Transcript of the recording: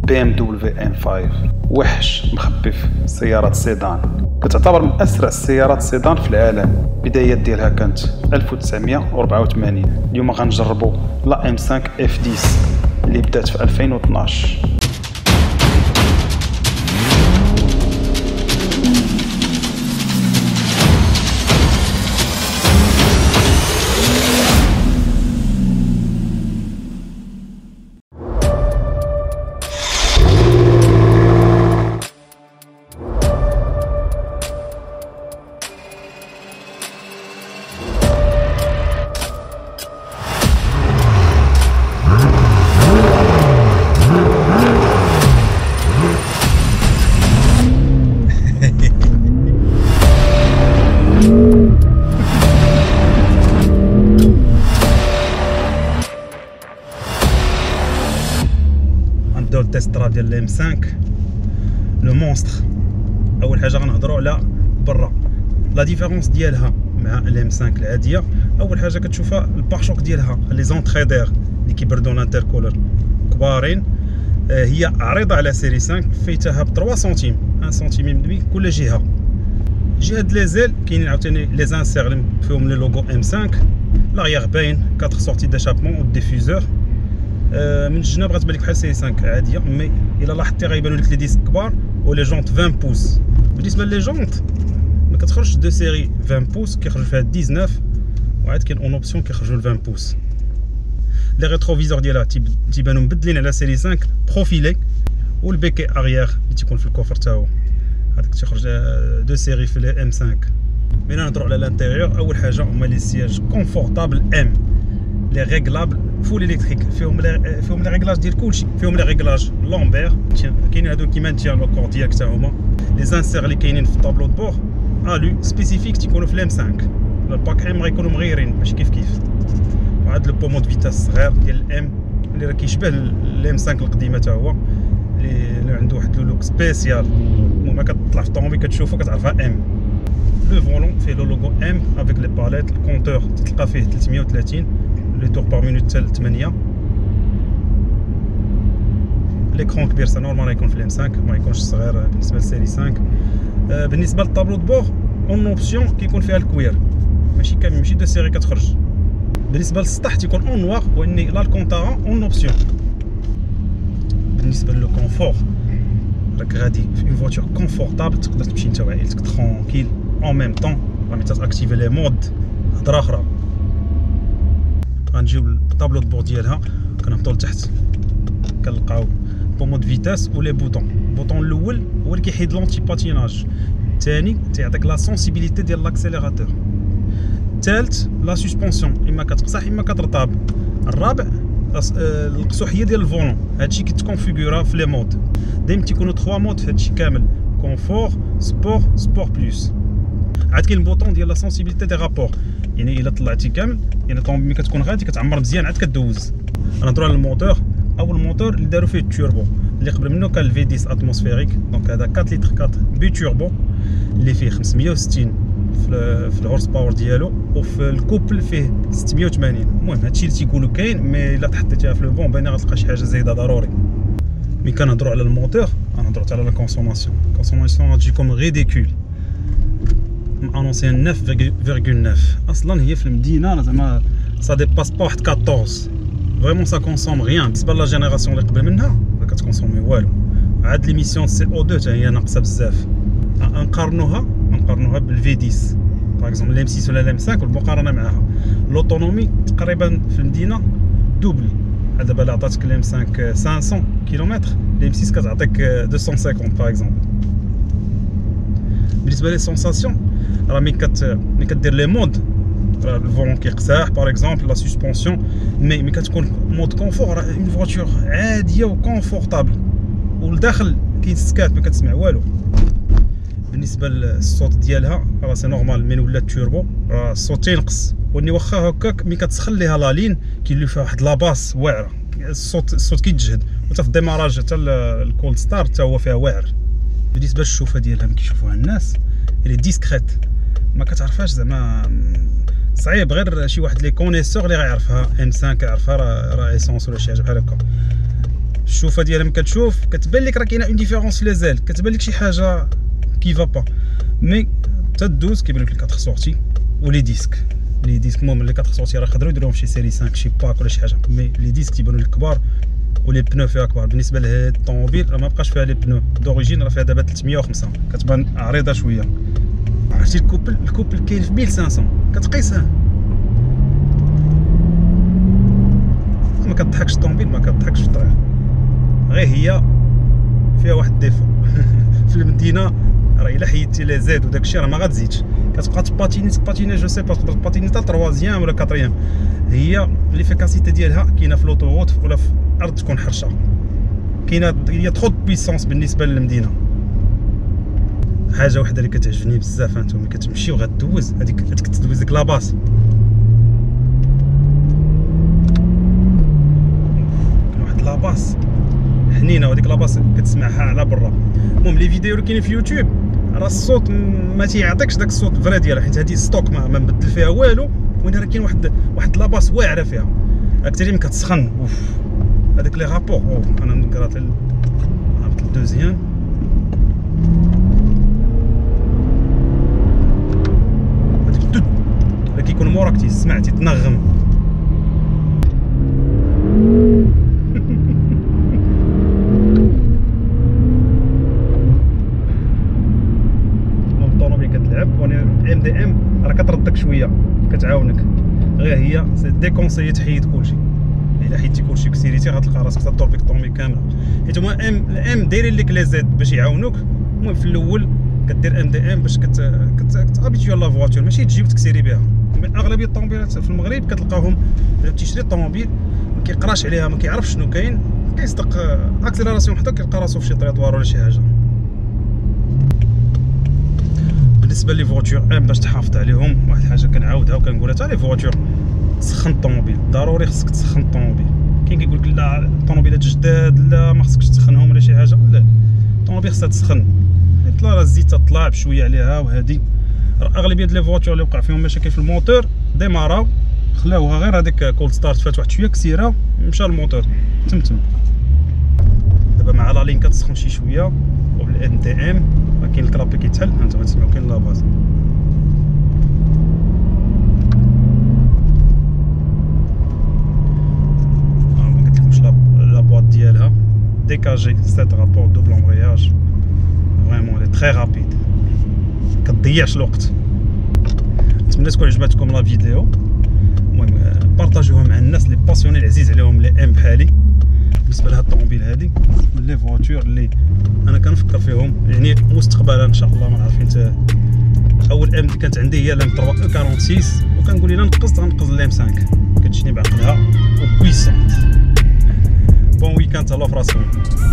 BMW M5 وحش مخفف سيارة سيدان، كتعتبر من أسرع السيارات السيدان في العالم. البدايات ديالها كانت في 1984. اليوم غنجربوا لا M5 F10 اللي بدات في 2012. غنبداو التيست درايف ديال الام 5 لو مونستر. اول حاجه غنهضروا على برا لا ديفيرونس ديالها مع الام 5 العاديه. اول حاجه كتشوفها البارشوك ديالها لي زونتريدير اللي كيبردوا الانتركولر كبارين. هي عريضه على سيري 5، فيتها ب 3 سنتيم 1 سنتيم دمي كل جهه. جهه لي زيل كاينين عاوتاني لي زانسير اللي فيهم لي لوغو ام 5. لاغيير باين 4 سورتي داشابمون و ديفيزور. من الجناب غتبان لك بحال سيري 5 عاديه، مي الا لاحظتي غيبانوا لك لي ديسك كبار و لي جونط 20 بوس. بالنسبه لي جونط ما كتخرجش دو سيري 20 بوس، كيخرج فيها 19 وعاد كاين اون اوبسيون كيخرجوا 20 بوس. لي ريتروفيزور ديالها تيبانوا مبدلين على سيري 5 بروفيلي، والبيكي اريير اللي تيكون في الكوفر تا هو هذاك تيخرج دو سيري في لي ام 5. ملي نهضروا على الانتيريور، اول حاجه هما لي سياج كونفورطابل ام لي ريغلابل فول الكتريك، فيهم لي ريغلاج ديال كلشي، فيهم لي ريغلاج لومبير، كاينين هادو كيما نتيان لو كور ديالك حتى هما. لي زانسير اللي كاينين في الطابلو دو بور الو سبيسيفيك تيكونوا في الام 5. الباك ام غيكونوا مغيرين ماشي كيف. وعاد لو بومو دو فيتاس صغير ديال الام اللي راه كيشبه الام 5 القديمه حتى هو، اللي عنده واحد لو لوك سبيسيال. المهم كتطلع في الطوموبيل كتشوفو كتعرفها ام. لو فولون فيه لو لوغو ام افيك لي باليت. الكونتور تلقى فيه 330 لي تور بار مينوت حتى 8. ليكرون كبير سا نورمال يكون في الام 5، ما يكونش صغير بالنسبه للسيري 5. بالنسبه للطابلو دو بور اون اوبسيون كيكون فيها الكوير، ماشي كامل، ماشي دو سيري كتخرج. بالنسبه للسطح تيكون اون نوار، واني لا الكونتارا اون اوبسيون. بالنسبه لو كونفور راك غادي في اون فواتور كونفورطابل، تقدر تمشي انت وعائلتك ترونكيل اون ميم طون. راه تاكتيفي لي مود هضره اخرى. غنجيو للطابلو دو بور ديالها، كنهبطو لتحت كنلقاو بومو دو فيتاس و لي بوطون. البوطون الاول هو اللي كيحيد لونتي باتيناج، الثاني تيعطيك لا سونسيبيليتي ديال لاكسيليراتور، الثالث لا سسبونسيون اما كتقصح اما كترطاب، الرابع القصوحيه ديال الفولون. هادشي كيتكونفيغورا في لي مود. دايما تيكونوا 3 مود في هادشي كامل: كونفور، سبور، سبور بلس. عاد كاين البوطون ديال لا سونسيبيليتي دي رابور، يعني الا طلعتي كامل، يعني الطوموبيل ملي كتكون غادي كتعمر مزيان عاد كدوز. غنهضروا على الموتور. اول موتور اللي داروا فيه التوربو، اللي قبل منه كان الفي 10 اتموسفيريك، دونك هذا 4 لتر 4 بي توربو اللي فيه 560 في الهورس باور ديالو، وفي الكوبل فيه 680. المهم هادشي اللي تيقولوا كاين، مي الا تحطيتيها في لو بون باينه غتلقى شي حاجه زايده ضروري. ملي كنهضروا على الموتور غنهضروا حتى على لا كونسوماسيون. الكونسوماسيون غتجيكم ريديكول، انونسي 9.9. اصلا هي في المدينه زعما سا ديباس با واحد 14. فريمون سا كونسوم غيان. بالنسبه لا جينيراسيون اللي قبل منها ما كتكونسومي والو. عاد ليميسيون سي او 2 حتى هي ناقصه بزاف. نقارنوها بالفي 10 باغ اكزومبل الام 6 ولا الام 5، والمقارنه معاها لوطونومي تقريبا في المدينه دوبل. دابا اللي عطاتك الام 5 500 كيلومتر، الام 6 كتعطيك 250 باغ اكزومبل. بالنسبه لي سونساسيون راه ملي كدير لي مود، راه الفولون كيقساح باغ اكزومبل، لا سسبونسيون، مي كتكون مود كونفور راه اون فواتور عاديه وكونفورطابل، والداخل كاين سكات ما كتسمع والو. بالنسبه للصوت ديالها راه سي نورمال، من ولا التوربو راه الصوت تينقص، واني واخا هكاك ملي كتسخن ليها لا لين كاين فيها واحد لاباس واعره، الصوت كيتجهد. وحتى في الديماراج حتى الكولد ستارت حتى هو فيها واعر. بالنسبه للشوفه ديالها ملي كيشوفوها الناس اللي ديسكريت، ما كتعرفهاش زعما، صعيب غير شي واحد لي كونيسور اللي غيعرفها. ام 5 كيعرفها راه ايسونس ولا شي حاجه بحال هكا. الشوفه ديالها ملي كتشوف كتبان لك راه كاينه اون ديفيرونس لازال، كتبان لك شي حاجه كي فا با، مي تدوز كيبان لك الكاتر سورتي ولي ديسك. لي ديسك المهم لي كاتر سورتي راه يقدروا يديروهم في شي سيري 5 شي باك ولا شي حاجه، مي لي ديسك تيبانوا لك كبار ولي بنو فيها كبار. بالنسبه لهاد الطوموبيل راه ما بقاش فيها لي بنو دوريجين، راه فيها دابا 305 كتبان عريضه شويه. عرفتي الكوبل كاين في 1500 كتقيسها ما كتضحكش الطوموبيل، ما كتضحكش في الطريق، غير هي فيها واحد الديفو في المدينه راه الا حيدتي لي زيد وداك الشيء راه ما غتزيدش، كتبقى تباتيني جو سي با تقدر تباتيني حتى تروازيام ولا كاتريام. هي ليفيكاسيتي ديالها كاينه في لوطوروت ولا في ارض تكون حرشه، كاينه هي ترو بويسونس بالنسبه للمدينه. حاجه وحده اللي كتعجبني بزاف انتم ملي كتمشي وغدوز هذيك تدوز ديك لاباس، كاين واحد لاباس حنينه وديك لاباس كتسمعها على برا. المهم لي فيديو اللي كاينين في يوتيوب راه الصوت ما تيعطيكش داك الصوت فري ديالها، حيت هذه ستوك ما نبدل فيها والو، وين راه كاين واحد لاباس واعره فيها اكثر من كتسخن. اوف هذاك لي رابور انا نقرات عرفت الدوزيام. هذيك الدود اللي كيكون موراك تسمع تتنغم. كتلعب وانا ام دي ام راه كتردك شويه كتعاونك، غير هي سي ديكونسيي تحيد كلشي. الا حيدتي كلشي كسيريتي غتلقى راسك تدور بك الطومي كامله، حيت هما الام دايرين لك لي زيد باش يعاونوك. المهم في الاول كدير ام دي ام باش كتابيتيو لا فواتور ماشي تجي وتكسيري بها. اغلبيه الطوموبيلات في المغرب كتلقاهم الا تيشري الطوموبيل ما كيقراش عليها، ما كيعرفش شنو كاين، كيصدق اكسيليراسيون حتى كيلقى راسو في شي طريطوار ولا شي حاجه. بالنسبه لي فواتور ام باش تحافظ عليهم واحد الحاجه كنعاودها وكنقولها حتى لي فواتور تسخن الطوموبيل، ضروري خصك تسخن الطوموبيل. كاين كيقول لك لا الطوموبيلات جداد لا ما خصكش تسخنهم ولا شي حاجه، لا الطوموبيل خصها تسخن، يطلع راه الزيت تطلع بشويه عليها. وهذه راه اغلبيه ديال لي فواتور اللي وقع فيهم مشاكل في الموتور ديماراو خلاوها غير هذيك كولد ستارت فات واحد شويه كسيره مشى الموتور تمتم. دابا مع لا لين كتسخن شي شويه وبالام دي ام راه كاين الكرابي كيتحل. هانتوما تسمعوا كاين لاباز ما قلتلكمش لا بواط ديالها ديكاجي 7 رابور دوبل امبرياج، فريمون لي تري رابيد كتضيعش الوقت. نتمنى تكون عجباتكم لا فيديو، المهم بارطاجوها مع الناس اللي باسيوني العزيز عليهم لي ام بحالي. بالنسبه لهاد الطوموبيل هادي من لي فواتور اللي انا كنفكر فيهم يعني مستقبلا ان شاء الله ما نعرف حيت اول ام كانت عندي هي لام 3 46 وكنقول الا غنقص لام 5 كتجيني بعقلها وبويسونت. بون ويكاند على فراسكم.